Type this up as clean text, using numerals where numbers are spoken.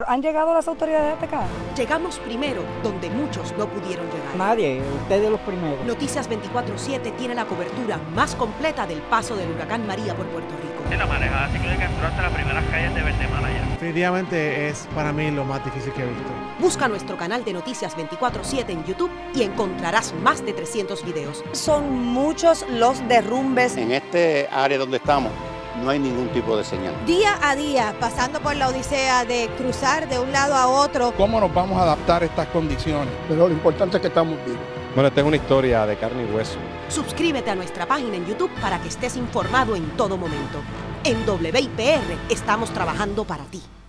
¿Han llegado las autoridades hasta acá? Llegamos primero, donde muchos no pudieron llegar. Nadie, ustedes los primeros. Noticias 24/7 tiene la cobertura más completa del paso del huracán María por Puerto Rico. La manejada ciclónica entró hasta las primeras calles de Verdemana ya. Definitivamente es para mí lo más difícil que he visto. Busca nuestro canal de Noticias 24/7 en YouTube y encontrarás más de 300 videos. Son muchos los derrumbes. En este área donde estamos no hay ningún tipo de señal. Día a día, pasando por la odisea de cruzar de un lado a otro. ¿Cómo nos vamos a adaptar a estas condiciones? Pero lo importante es que estamos vivos. Bueno, esta es una historia de carne y hueso. Suscríbete a nuestra página en YouTube para que estés informado en todo momento. En WIPR estamos trabajando para ti.